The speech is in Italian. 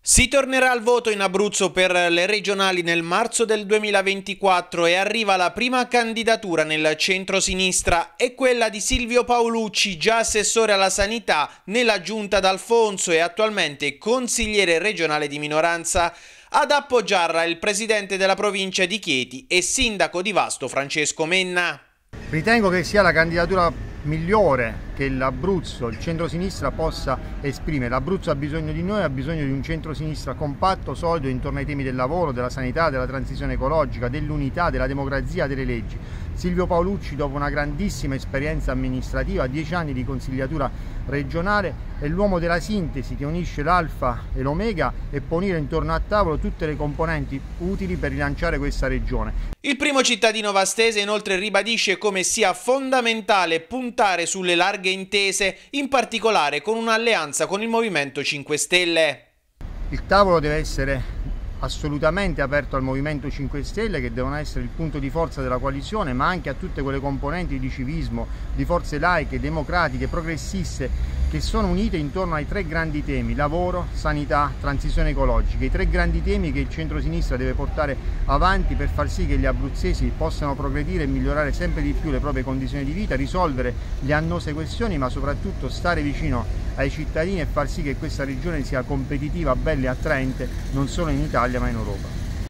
Si tornerà al voto in Abruzzo per le regionali nel marzo del 2024 e arriva la prima candidatura nel centro-sinistra, è quella di Silvio Paolucci, già assessore alla sanità nella giunta d'Alfonso e attualmente consigliere regionale di minoranza. Ad appoggiarla il presidente della provincia di Chieti e sindaco di Vasto Francesco Menna. Ritengo che sia la candidatura migliore che l'Abruzzo, il centro-sinistra possa esprimere. L'Abruzzo ha bisogno di noi, ha bisogno di un centro-sinistra compatto, solido intorno ai temi del lavoro, della sanità, della transizione ecologica, dell'unità, della democrazia, delle leggi. Silvio Paolucci, dopo una grandissima esperienza amministrativa, 10 anni di consigliatura regionale, è l'uomo della sintesi che unisce l'alfa e l'omega e può unire intorno a tavolo tutte le componenti utili per rilanciare questa regione. Il primo cittadino vastese inoltre ribadisce come sia fondamentale puntare sulle larghe intese, in particolare con un'alleanza con il Movimento 5 Stelle. Il tavolo deve essere assolutamente aperto al Movimento 5 Stelle, che devono essere il punto di forza della coalizione, ma anche a tutte quelle componenti di civismo, di forze laiche, democratiche, progressiste, che sono unite intorno ai tre grandi temi: lavoro, sanità, transizione ecologica, i tre grandi temi che il centro-sinistra deve portare avanti per far sì che gli abruzzesi possano progredire e migliorare sempre di più le proprie condizioni di vita, risolvere le annose questioni, ma soprattutto stare vicino ai cittadini e far sì che questa regione sia competitiva, bella e attraente non solo in Italia ma in Europa.